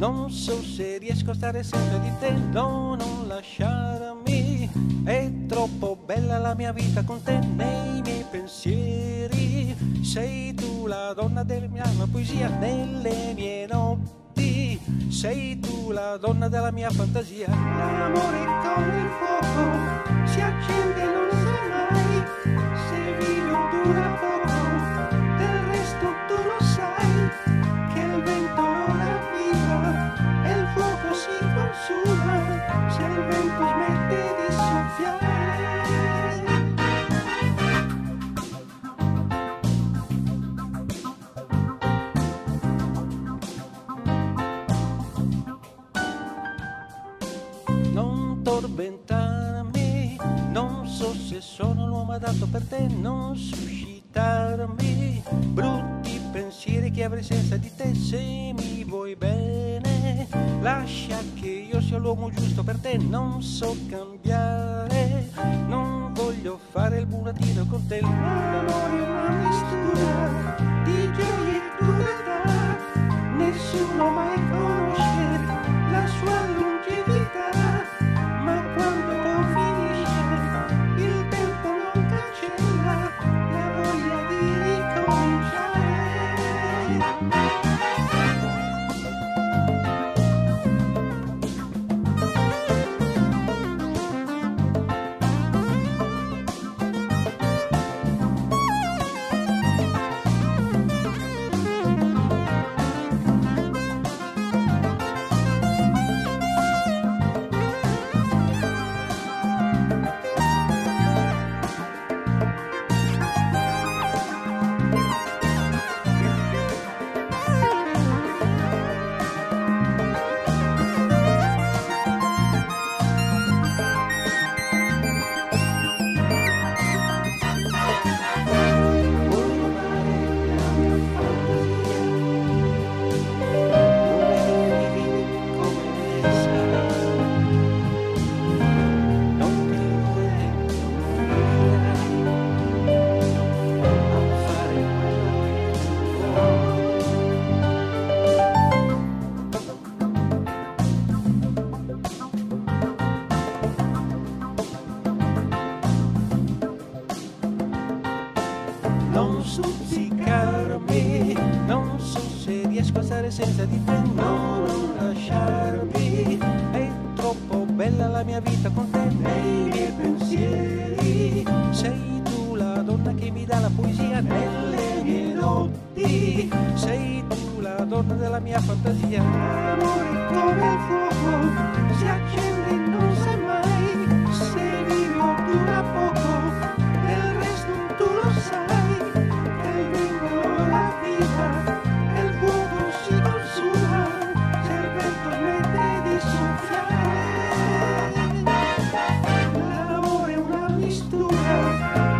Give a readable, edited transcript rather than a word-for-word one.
Non so se riesco a stare senza di te, no, non lasciarmi. È troppo bella la mia vita con te nei miei pensieri. Sei tu la donna della mia poesia nelle mie notti. Sei tu la donna della mia fantasia. L'amore come il fuoco si accende e non sa mai se vive o dura poco. Del resto tu lo sai che il vento lo ravviva e il fuoco si consuma se il vento smette di soffiare. Non tormentarmi, non so se sono l'uomo adatto per te, non suscitarmi brutti pensieri che avrei senza di te. Se mi vuoi bene, lascia che io sia l'uomo giusto per te. Non so cambiare, non voglio fare il burattino con te. L'amore è una mistura di gioia e crudeltà, nessuno mai conosce la sua longevità. Ma quando poi finisce, il tempo non cancella la voglia di ricominciare. Non stuzzicarmi, non so se riesco a stare senza di te, no, non lasciarmi. È troppo bella la mia vita con te nei miei pensieri. Sei tu la donna che mi dà la poesia nelle mie notti. Sei tu la donna della mia fantasia. L'amore come il fuoco si accende e non sa mai se vive o dura poco. Del resto tu lo sai. L'amore è una mistura